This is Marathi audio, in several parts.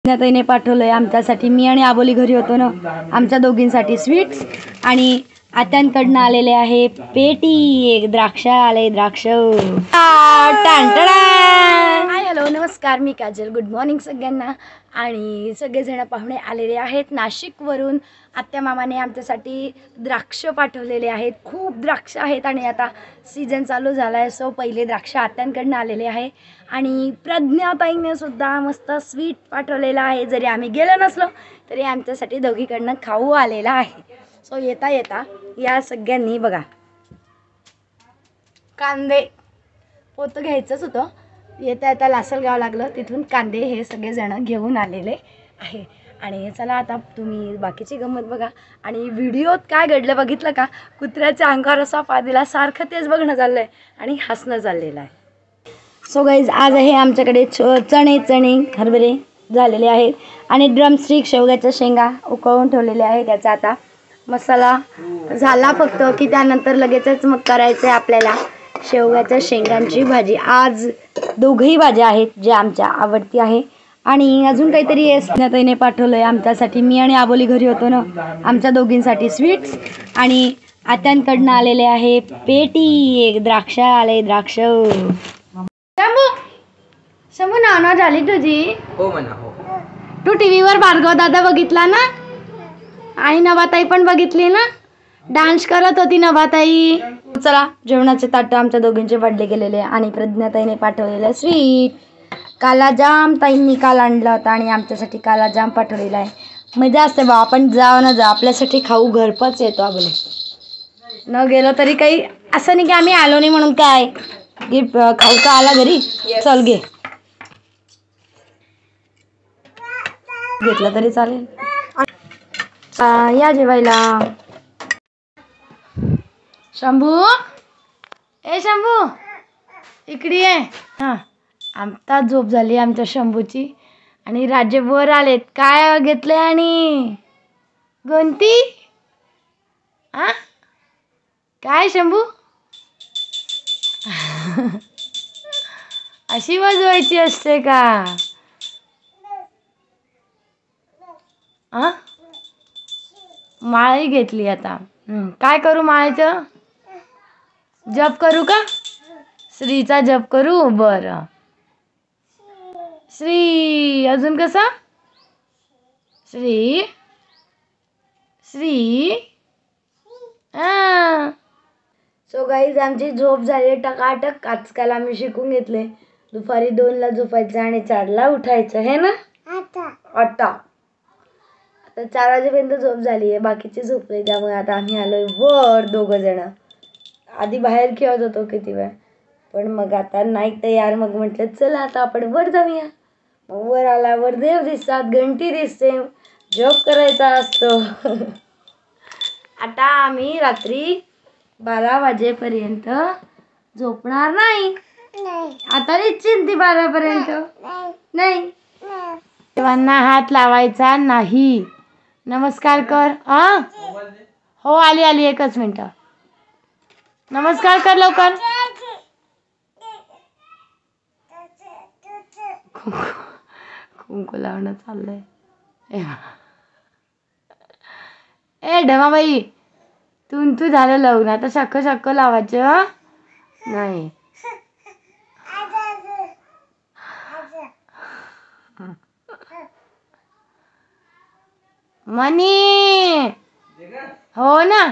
ताईने पाठवलंय आमच्यासाठी. मी आणि आबोली घरी होतो ना, आमच्या दोघींसाठी स्वीट्स आणि आत्यांकडनं आलेले आहे पेटी. एक द्राक्ष आले, द्राक्ष. हाय हॅलो नमस्कार, मी काजल. गुड मॉर्निंग सगळ्यांना. आणि सगळेजण पाहुणे आलेले आहेत नाशिकवरून. आत्या मामाने आमच्यासाठी द्राक्ष पाठवलेले आहेत. खूप द्राक्ष आहेत आणि आता सीझन चालू झाला आहे, सो पहिले द्राक्ष आत्यांकडनं आलेले आहे. आणि प्रज्ञाताईने सुद्धा मस्त स्वीट पाठवलेलं आहे. जरी आम्ही गेलो नसलो तरी आमच्यासाठी दोघीकडनं खाऊ आलेला आहे. सो येता येता या सगळ्यांनी बघा, कांदे पोतं घ्यायचंच होतं, येता येता लासलगाव लागलं, तिथून कांदे हे सगळेजण घेऊन आलेले आहे. आणि चला आता तुम्ही बाकीची गंमत बघा. आणि व्हिडिओत काय घडलं बघितलं का? कुत्र्याच्या अंगावर असा पादिला सारखं तेच बघणं चाललं आहे आणि हसणं चाललेलं आहे. सो गाईज आज आहे आमच्याकडे चणे हरभरे झालेले आहेत आणि ड्रमस्टिक शेवग्याच्या शेंगा उकळून ठेवलेल्या आहेत. त्याचा आता मसाला झाला फक्त की त्यानंतर लगेचच मग करायचं आहे आपल्याला शेवग्याच्या शेंगांची भाजी. आज दोघही भाज्या आहेत जे आमच्या आवडती आहे. आणि अजून काहीतरी ताईने पाठवलंय आमच्यासाठी. मी आणि आबोली घरी होतो ना, आमच्या दोघींसाठी स्वीट्स आणि आत्यांकडनं आलेले आहे पेटी. एक द्राक्ष आले, द्राक्ष. शंभू नाव झाली तुझी? हो म्हणा हो. तू टीव्हीवर भार्गव दादा बघितला ना, आणि नभाताई पण बघितली ना, डान्स करत होती नभाताई. चला जेवणाचे ताट आमच्या दोघींचे वाढले गेलेले आणि प्रज्ञाताईने पाठवलेलं स्वीट. कालाजाम ताईंनी काल आणला होता आणि आमच्यासाठी कालाजाम पाठवलेला आहे. मजा असते बा, आपण जावं ना जा, आपल्यासाठी खाऊ घरपच येतो. आबोले न गेलो तरी काही असं नाही की आम्ही आलो नाही म्हणून काय गिफ्ट खाऊचा आला घरी. चल घे, घेतलं तरी चालेल. या जेवायला. शंभू, ए शंभू इकडे ये. हां, आमता झोप झाली आमच्या शंभूची आणि राजे वर आलेत. काय घेतले आणि गंती? हां काय शंभू? अशी वाजवायची असते का? हां माळी घेतली आता. काय करू माळेचं? जप करू का? श्रीचा जप करू. बरं श्री, अजून कसा? श्री श्री. हां सो गाईज आमची झोप झाली टकाटक. आजकाल आम्ही शिकून घेतले दुपारी 2ला झोपायचं आणि 4ला उठायचं हे ना. आता 4 वाजेपर्यंत झोप झाली आहे, बाकीचे झोपले. त्यामुळे आता आम्ही आलोय वर दोघं जण. आधी बाहेर खेळत होतो किती वेळ, पण मग आता नाही तयार. मग म्हटलं चला आता आपण वर जाऊया. मग वर आल्यावर देव दिसतात, घंटी दिसते, जॉब करायचा असतो. आता आम्ही रात्री 12 वाजेपर्यंत झोपणार नाही. आता निश्चिंत 12 पर्यंत नाही. देवांना हात लावायचा नाही. नमस्कार कर. हो आली आली, एकच मिनटं. नमस्कार कर लवकर. कुंकू लावणं चाललंय. ए ढमाबाई, तू झालं लग्न, आता शक्क लावायचं नाही. मनी हो ना,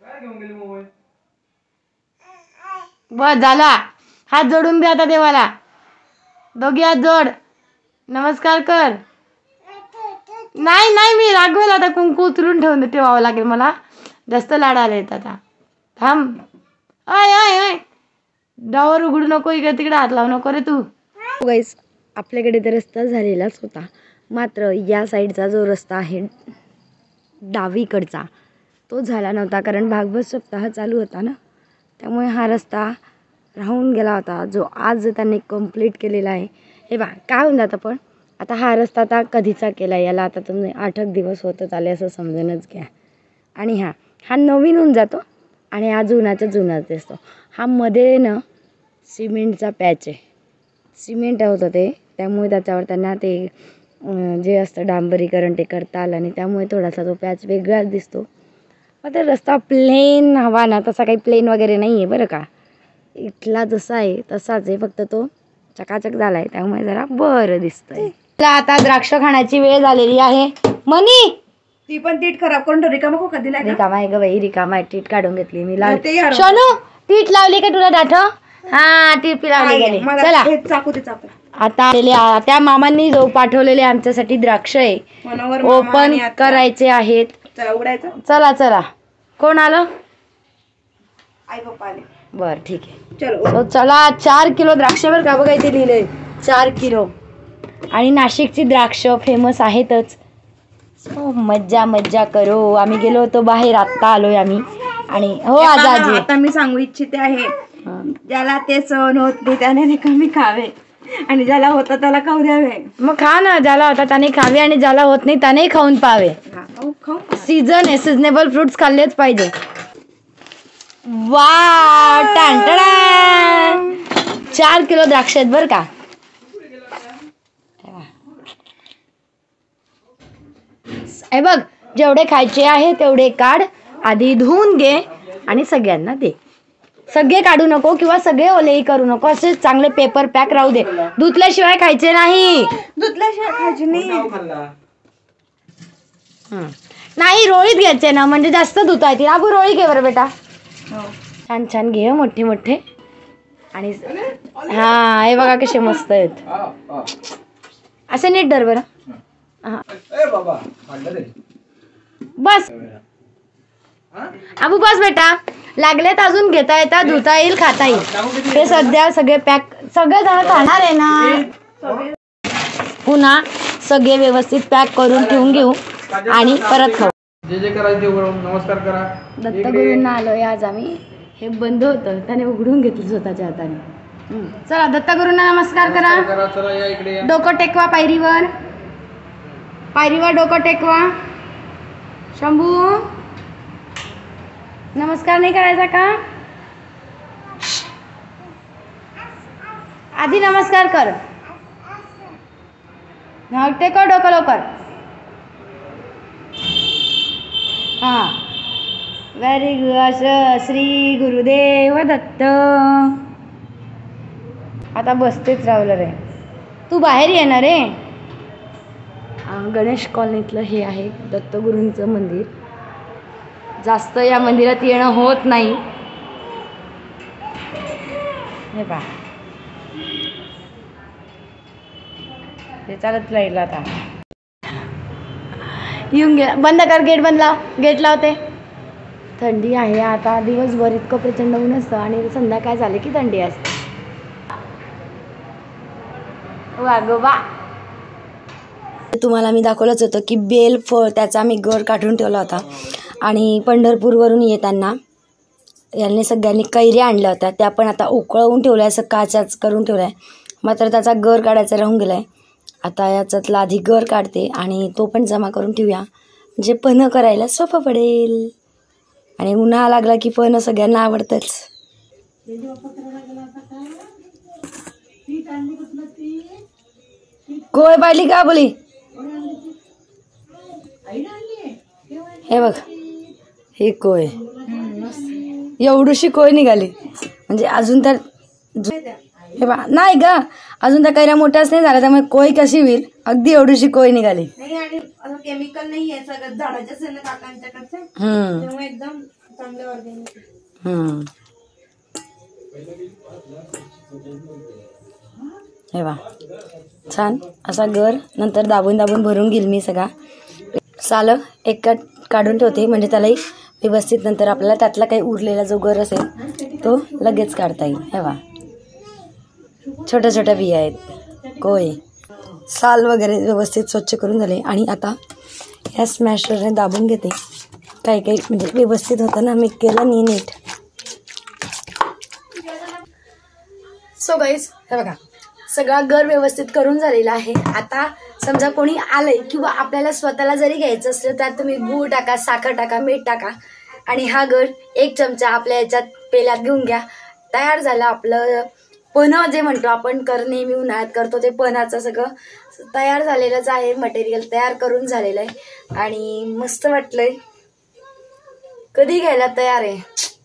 बस झाला. हात जोडून दे आता देवाला. दोघी हात जोड, नमस्कार कर. नाही नाही, मी रागवेल आता. कुंकू उचलून ठेवावं लागेल मला, जास्त लाड आले आता. थांब. अय अय अय, डावर उघडू नको, इकडे तिकडे हात लावू नको रे तू. गाईस आपल्याकडे तर रस्ता झालेलाच होता, मात्र या साईडचा जो रस्ता आहे डावीकडचा तो झाला नव्हता, कारण भागवत सप्ताह चालू होता ना, त्यामुळे हा रस्ता राहून गेला होता, जो आज त्यांनी कंप्लीट केलेला आहे. हे बा काय होऊन जातं, पण आता हा रस्ता आता कधीचा केला, याला आता तुम्ही 8 दिवस होतच आले असं समजूनच घ्या. आणि हा नवीन होऊन जातो आणि हा जुनाच असतो. हा मध्ये ना सिमेंटचा पॅच आहे, सिमेंट होतं ते, त्यामुळे त्याच्यावर त्यांना ते जे असतं डांबरीकरण ते करता आलं आणि त्यामुळे थोडासा तो पॅच वेगळाच दिसतो. मग ते रस्ता प्लेन हवा ना, तसा काही प्लेन वगैरे नाही आहे बरं का. इथला जसा आहे तसाच आहे, फक्त तो चकाचक झालाय त्यामुळे जरा बरं दिसतंय. आता द्राक्ष खाण्याची वेळ झालेली आहे. मनी ती पण तीट खराब करून रिकामा को कधी लागला. रिकामा आहे ग बाई, रिकामा आहे. टीट काढून घेतली मी. सोनू टीट लावली का तुला दाठ? हा टीप लावली गेली. चला चाकू ते चाकू. आता त्या मामांनी जो पाठवलेले आमच्यासाठी द्राक्ष आहे ओपन करायचे आहेत. चला उघडायचं. चला चला. कोण आलं? आई पप्पा आले. बर ठीक आहे. चलो चला 4 किलो द्राक्ष बर का. बघा इथे लिहिलंय 4 किलो. आणि नाशिकची द्राक्ष फेमस आहेतच. मज्जा मज्जा करो. आम्ही गेलो होतो बाहेर, आत्ता आलोय आम्ही. आणि हो आजी आता मी सांगू इच्छिते आहे, ज्याला ते सहन होत नाही त्याने कमी खावे आणि ज्याला होता त्याला खाऊ द्यावे. मग खा ना. ज्याला होता त्याने खावे आणि ज्याला होत नाही त्याने खाऊन पाहावे. सीझन आहे, सिजनेबल फ्रुट्स खाल्लेच पाहिजे. वा टांटडा 4 किलो द्राक्ष आहेत बर का. हे बघ, जेवढे खायचे आहे तेवढे काढ, आधी धुवून घे आणि सगळ्यांना दे. सगळे काढू नको किंवा सगळे ओलेही करू नको, असे चांगले पेपर पॅक राहू दे. धुतल्याशिवाय खायचे नाही. धुतल्याशिवाय खायचे नाही. रोळीत घ्यायचे ना, म्हणजे जास्त धुता येतील. अबू रोळी घे बरं बेटा. छान छान घे मोठे मोठे. आणि हा हे बघा कसे मस्त आहेत. असे नीट धर बरं. बस अबू बस बेटा. लागलेत अजून घेता येतात, धुता येईल, खाता येईल. ते सध्या सगळे पॅक, सगळे जण खाणार आहे ना. पुन्हा सगळे व्यवस्थित पॅक करून ठेवून घेऊ आणि परत खाऊ. जे जे करायचे नमस्कार करा. दत्तगुरूंना आलोय आज आम्ही. हे बंद होतं त्याने उघडून घेतलं स्वतःच्या हाताने. चला दत्तगुरूंना नमस्कार करा. चला या इकडे या. डोकं टेकवा पायरीवर. पायरीवर डोकं टेकवा. शंभू नमस्कार नाही करायचा का? आधी नमस्कार कर. टेको डोकं लवकर. हा व्हेरी गुड. असं श्री गुरुदेव दत्त. आता बसतेच राहिलं रे. तू बाहेर येणार रे. गणेश कॉलनीतलं हे आहे दत्तगुरूंचं मंदिर. जास्त या मंदिरात येणं होत नाही. हे पहा ते चालत राहिलं. आता येऊन गेला. बंद कर. गेट बंद लाव. गेट लावते. थंडी आहे आता. दिवसभर इतकं प्रचंड ऊन असतं आणि संध्याकाळ झाले की थंडी असते. वागोबा तुम्हाला मी दाखवलंच होतं की बेल फळ त्याचा मी गर काढून ठेवला होता. आणि पंढरपूरवरून येताना यांनी सगळ्यांनी कैऱ्या आणल्या होत्या. त्या पण आता उकळवून ठेवल्या, असं काचाच करून ठेवला आहे. मात्र त्याचा गर काढायचा राहून गेला आहे. आता याच्यातला आधी गर काढते आणि तो पण जमा करून ठेवूया, म्हणजे पन्हं करायला सोपं पडेल. आणि उन्हाळा लागला की पन्हं सगळ्यांना आवडतंच. कोय पाडली का बोली. हे बघ ही कोय, एवढीशी कोय निघाली. म्हणजे अजून तर हे बा नाही ग, अजून त्या कैऱ्या मोठ्याच नाही झाल्या, त्यामुळे कोय कशी होईल. अगदी एवढीशी कोय निघाली. केमिकल नाही आहे सगळं झाडाच्याच आहे ना काकांच्याकडचे, त्यामुळे एकदम चांगले ऑर्गॅनिक. हे बा छान असा गर नंतर दाबून दाबून भरून घेईल मी सगळा. साल एक काढून ठेवते म्हणजे त्यालाही व्यवस्थित नंतर आपल्याला त्यातला काही उरलेला जो गर असेल तो लगेच काढता येईल. हे बा छोट्या छोट्या बिया आहेत. कोय साल वगैरे व्यवस्थित स्वच्छ करून झाले आणि आता ह्या स्मॅशरने दाबून घेते. काही काही म्हणजे व्यवस्थित होतं ना, मी केलं नाही नीट. सो गाईज हे बघा सगळा गर व्यवस्थित करून झालेला आहे. आता समजा कोणी आलंय किंवा आपल्याला स्वतःला जरी घ्यायचं असलं त्यात तुम्ही गूळ टाका, साखर टाका, मीठ टाका आणि हा गर 1 चमचा आपल्या याच्यात पेल्यात घेऊन घ्या. तयार झालं आपलं पन्हं जे म्हणतो आपण नेहमी उन्हाळ्यात करतो ते पन्हाचं सगळं तयार झालेलंच आहे. मटेरियल तयार करून झालेलं आहे आणि मस्त वाटलंय. कधी घ्यायला तयार आहे.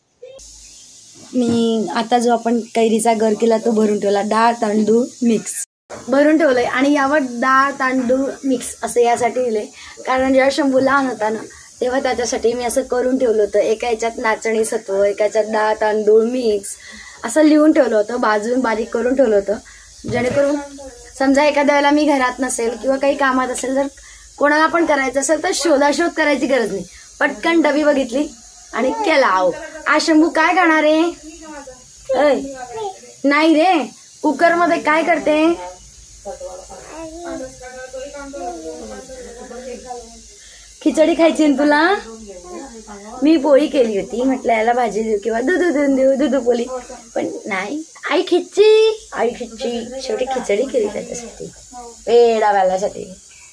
मी आता जो आपण कैरीचा गर केला तो भरून ठेवला. डाळ तांदूळ मिक्स भरून ठेवलंय आणि यावर डाळ तांदूळ मिक्स असं यासाठी दिलंय कारण जेव्हा शंभू लहान होता ना तेव्हा त्याच्यासाठी मी असं करून ठेवलं होतं. एका ह्याच्यात नाचणी सत्व, एका ह्याच्यात डाळ तांदूळ मिक्स असं लिहून ठेवलं होतं. बाजून बारीक करून ठेवलं होतं जेणेकरून समजा एखाद्या वेळेला मी घरात नसेल किंवा काही कामात असेल, जर कोणाला पण करायचं असेल तर शोधाशोध करायची गरज नाही. पटकन डबी बघितली आणि केला. आज शंभू काय खाणार आहे? नाही रे, कुकर मध्ये काय करते? खिचडी खायची ना तुला? मी पोळी केली होती, म्हटलं याला भाजी देऊ किंवा दूध देऊन देऊ, दूध पोळी, पण नाही. आई खिच्ची शेवटी खिचडी केली त्याच्यासाठी, वेळासाठी.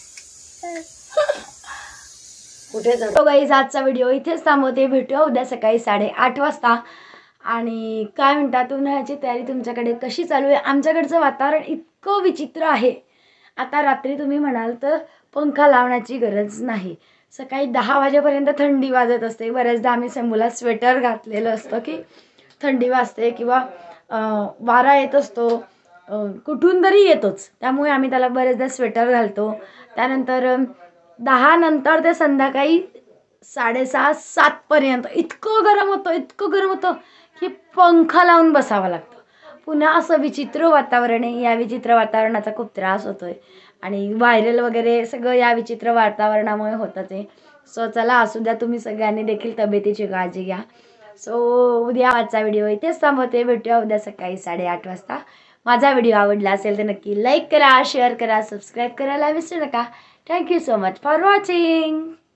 कुठे जातो गाईज? आजचा व्हिडिओ इथेच थांबवते. भेटूया उद्या सकाळी 8:30 वाजता. आणि काय म्हणतात, उन्हाळ्याची तयारी तुमच्याकडे कशी चालू आहे? आमच्याकडचं वातावरण इतकं विचित्र आहे. आता रात्री तुम्ही म्हणाल तर पंखा लावण्याची गरज नाही. सकाळी 10 वाजेपर्यंत थंडी वाजत असते. बऱ्याचदा आम्ही शंभूला स्वेटर घातलेलं असतं की थंडी वाजते किंवा वारा येत असतो, कुठून तरी येतोच, त्यामुळे आम्ही त्याला बरेचदा स्वेटर घालतो. त्यानंतर 10 नंतर ते संध्याकाळी 6:30-7 पर्यंत इतकं गरम होतं की पंखा लावून बसावं लागतं. पुन्हा असं विचित्र वातावरण आहे. या विचित्र वातावरणाचा खूप त्रास होतोय आणि व्हायरल वगैरे सगळं या विचित्र वातावरणामुळे होतच आहे. सो चला, असू द्या, तुम्ही सगळ्यांनी देखील तब्येतीची काळजी घ्या. सो उद्या आजचा व्हिडिओ इथेच थांबवते. भेटूया उद्या सकाळी 8:30 वाजता. माझा व्हिडिओ आवडला असेल तर नक्की लाईक करा, शेअर करा, सबस्क्राईब करायला विसरू नका. Thank you so much for watching.